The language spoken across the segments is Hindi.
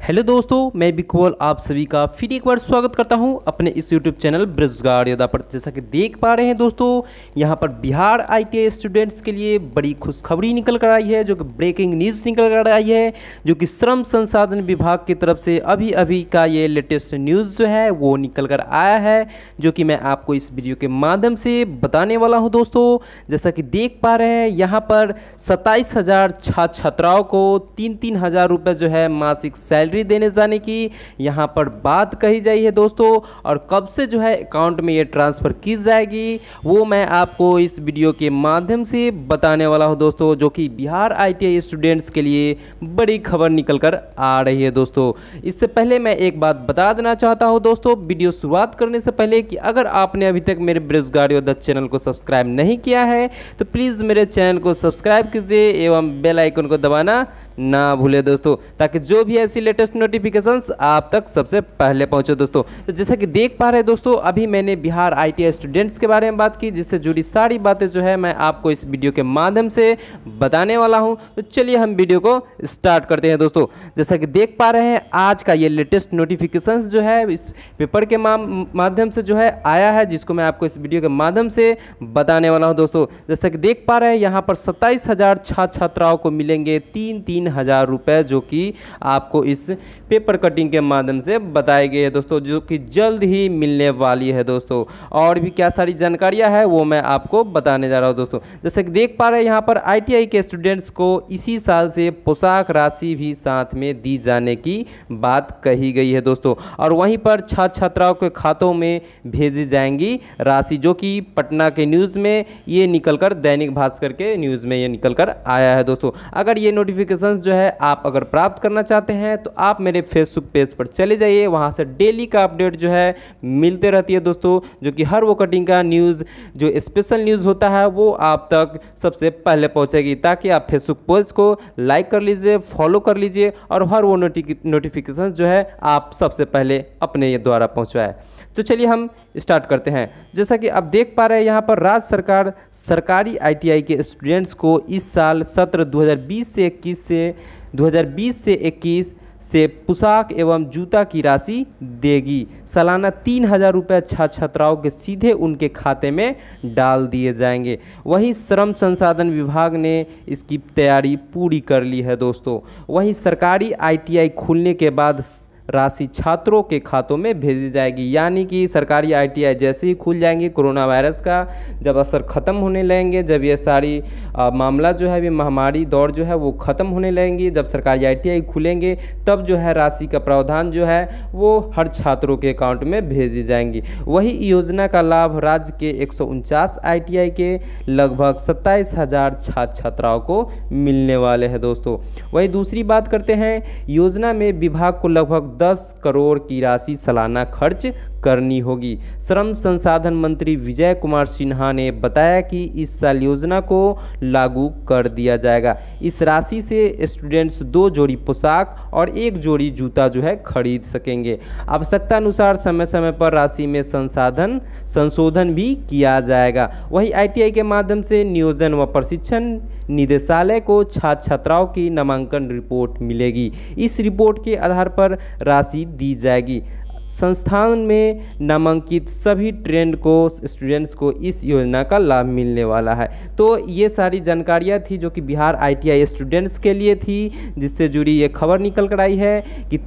हेलो दोस्तों, मैं बिकवल आप सभी का फिर एक बार स्वागत करता हूं अपने इस यूट्यूब चैनल बेरोजगार योद्धा पर। जैसा कि देख पा रहे हैं दोस्तों, यहां पर बिहार आईटीआई स्टूडेंट्स के लिए बड़ी खुशखबरी निकल कर आई है, जो कि ब्रेकिंग न्यूज़ निकल कर आई है, जो कि श्रम संसाधन विभाग की तरफ से अभी अभी का ये लेटेस्ट न्यूज़ जो है वो निकल कर आया है, जो कि मैं आपको इस वीडियो के माध्यम से बताने वाला हूँ। दोस्तों जैसा कि देख पा रहे हैं, यहाँ पर 27,000 छात्र छात्राओं को 3-3 हज़ार रुपये जो है मासिक सैलरी देने जाने की यहाँ पर बात कही जाई है दोस्तों। और कब से जो है अकाउंट में ये ट्रांसफ़र की जाएगी वो मैं आपको इस वीडियो के माध्यम से बताने वाला हूँ दोस्तों, जो कि बिहार आईटीआई स्टूडेंट्स के लिए बड़ी खबर निकल कर आ रही है दोस्तों। इससे पहले मैं एक बात बता देना चाहता हूँ दोस्तों, वीडियो शुरुआत करने से पहले, कि अगर आपने अभी तक मेरे बेरोजगार योद्धा चैनल को सब्सक्राइब नहीं किया है तो प्लीज़ मेरे चैनल को सब्सक्राइब कीजिए एवं बेल आइकन को दबाना ना भूले दोस्तों, ताकि जो भी ऐसी लेटेस्ट नोटिफिकेशंस आप तक सबसे पहले पहुंचे दोस्तों। तो जैसा कि देख पा रहे हैं दोस्तों, अभी मैंने बिहार आईटीआई स्टूडेंट्स के बारे में बात की, जिससे जुड़ी सारी बातें जो है मैं आपको इस वीडियो के माध्यम से बताने वाला हूं। तो चलिए हम वीडियो को स्टार्ट करते हैं दोस्तों। जैसा कि देख पा रहे हैं, आज का ये लेटेस्ट नोटिफिकेशंस जो है इस पेपर के माध्यम से जो है आया है, जिसको मैं आपको इस वीडियो के माध्यम से बताने वाला हूँ दोस्तों। जैसा कि देख पा रहे हैं, यहाँ पर 27,000 छात्र छात्राओं को मिलेंगे 3-3 हज़ार रुपये, जो कि आपको इस पेपर कटिंग के माध्यम से बताए गए हैं दोस्तों, जो कि जल्द ही मिलने वाली है दोस्तों। और भी क्या सारी जानकारियां है वो मैं आपको बताने जा रहा हूं दोस्तों। जैसे कि देख पा रहे हैं, यहाँ पर आईटीआई के स्टूडेंट्स को इसी साल से पोशाक राशि भी साथ में दी जाने की बात कही गई है दोस्तों। और वहीं पर छात्र छात्राओं के खातों में भेजी जाएंगी राशि, जो कि पटना के न्यूज़ में ये निकल कर, दैनिक भास्कर के न्यूज़ में ये निकल कर आया है दोस्तों। अगर ये नोटिफिकेशन जो है आप अगर प्राप्त करना चाहते हैं तो आप मेरे फेसबुक पेज पर चले जाइए, वहां से डेली का अपडेट जो है मिलते रहती है दोस्तों, जो कि हर वो कटिंग का न्यूज़ जो स्पेशल न्यूज़ होता है वो आप तक सबसे पहले पहुंचेगी, ताकि आप फेसबुक पेज को लाइक कर लीजिए, फॉलो कर लीजिए और हर वो नोटिफिकेशन जो है आप सबसे पहले अपने द्वारा पहुंचवाए। तो चलिए हम स्टार्ट करते हैं। जैसा कि आप देख पा रहे हैं, यहाँ पर राज्य सरकार सरकारी आईटीआई के स्टूडेंट्स को इस साल सत्र 2020 से 21 से पोशाक एवं जूता की राशि देगी। सालाना 3,000 रुपये छात्र छात्राओं के सीधे उनके खाते में डाल दिए जाएंगे। वहीं श्रम संसाधन विभाग ने इसकी तैयारी पूरी कर ली है दोस्तों। वहीं सरकारी आईटीआई खुलने के बाद राशि छात्रों के खातों में भेजी जाएगी, यानी कि सरकारी आईटीआई जैसे ही खुल जाएंगे, कोरोना वायरस का जब असर ख़त्म होने लगेंगे, जब ये सारी मामला जो है, ये महामारी दौर जो है वो ख़त्म होने लगेंगी, जब सरकारी आईटीआई खुलेंगे, तब जो है राशि का प्रावधान जो है वो हर छात्रों के अकाउंट में भेजी जाएंगी। वही योजना का लाभ राज्य के 149 आईटीआई के लगभग 27,000 छात्र छात्राओं को मिलने वाले हैं दोस्तों। वही दूसरी बात करते हैं, योजना में विभाग को लगभग 10 करोड़ की राशि सालाना खर्च करनी होगी। श्रम संसाधन मंत्री विजय कुमार सिन्हा ने बताया कि इस साल योजना को लागू कर दिया जाएगा। इस राशि से स्टूडेंट्स 2 जोड़ी पोशाक और 1 जोड़ी जूता जो है खरीद सकेंगे। आवश्यकता अनुसार समय समय पर राशि में संशोधन भी किया जाएगा। वही आईटीआई के माध्यम से नियोजन व प्रशिक्षण निदेशालय को छात्र छात्राओं की नामांकन रिपोर्ट मिलेगी। इस रिपोर्ट के आधार पर राशि दी जाएगी। संस्थान में नामांकित सभी ट्रेंड को स्टूडेंट्स को इस योजना का लाभ मिलने वाला है। तो ये सारी जानकारियाँ थी जो कि बिहार आईटीआई स्टूडेंट्स के लिए थी, जिससे जुड़ी ये खबर निकल कर आई है कि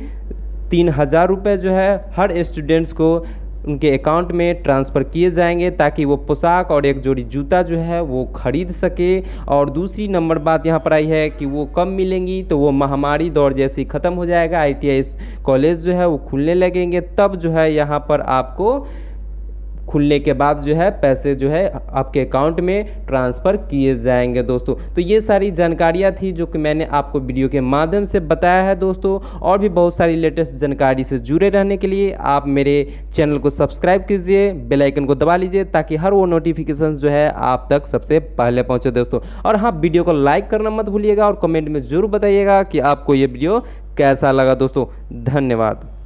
3 हज़ार रुपये जो है हर स्टूडेंट्स को उनके अकाउंट में ट्रांसफ़र किए जाएंगे, ताकि वो पोशाक और 1 जोड़ी जूता जो है वो खरीद सके। और दूसरी नंबर बात यहाँ पर आई है कि वो कब मिलेंगी, तो वो महामारी दौर जैसे ही ख़त्म हो जाएगा, आईटीआई कॉलेज जो है वो खुलने लगेंगे, तब जो है यहाँ पर आपको खुलने के बाद जो है पैसे जो है आपके अकाउंट में ट्रांसफ़र किए जाएंगे दोस्तों। तो ये सारी जानकारियाँ थी जो कि मैंने आपको वीडियो के माध्यम से बताया है दोस्तों। और भी बहुत सारी लेटेस्ट जानकारी से जुड़े रहने के लिए आप मेरे चैनल को सब्सक्राइब कीजिए, बेल आइकन को दबा लीजिए, ताकि हर वो नोटिफिकेशन जो है आप तक सबसे पहले पहुँचे दोस्तों। और हाँ, वीडियो को लाइक करना मत भूलिएगा और कमेंट में ज़रूर बताइएगा कि आपको ये वीडियो कैसा लगा दोस्तों। धन्यवाद।